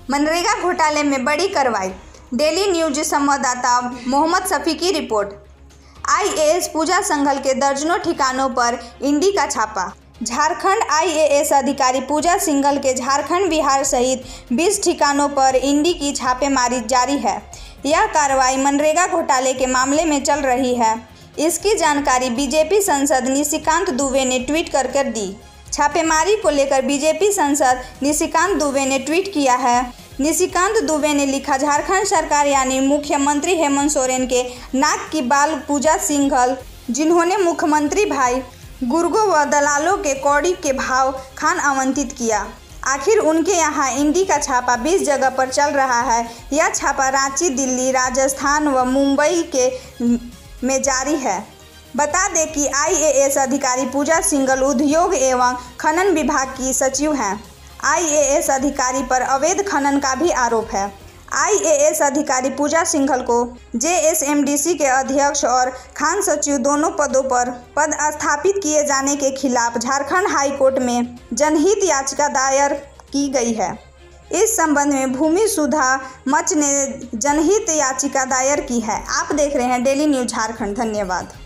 मनरेगा घोटाले में बड़ी कार्रवाई। डेली न्यूज संवाददाता मोहम्मद शफी की रिपोर्ट। आईएएस पूजा सिंघल के दर्जनों ठिकानों पर ईडी का छापा। झारखंड आईएएस अधिकारी पूजा सिंघल के झारखंड, बिहार सहित 20 ठिकानों पर ईडी की छापेमारी जारी है। यह कार्रवाई मनरेगा घोटाले के मामले में चल रही है। इसकी जानकारी बीजेपी सांसद निशिकांत दुबे ने ट्वीट कर दी। छापेमारी को लेकर बीजेपी सांसद निशिकांत दुबे ने ट्वीट किया है। निशिकांत दुबे ने लिखा, झारखंड सरकार यानी मुख्यमंत्री हेमंत सोरेन के नाक की बाल पूजा सिंघल, जिन्होंने मुख्यमंत्री भाई गुरगो व दलालों के कौड़ी के भाव खान आवंटित किया। आखिर उनके यहाँ ईडी का छापा 20 जगह पर चल रहा है। यह छापा रांची, दिल्ली, राजस्थान व मुंबई में जारी है। बता दें कि आईएएस अधिकारी पूजा सिंघल उद्योग एवं खनन विभाग की सचिव हैं। आईएएस अधिकारी पर अवैध खनन का भी आरोप है। आईएएस अधिकारी पूजा सिंघल को जेएसएमडीसी के अध्यक्ष और खान सचिव दोनों पदों पर पदस्थापित किए जाने के खिलाफ झारखंड हाई कोर्ट में जनहित याचिका दायर की गई है। इस संबंध में भूमि सुधा मंच ने जनहित याचिका दायर की है। आप देख रहे हैं डेली न्यूज झारखंड। धन्यवाद।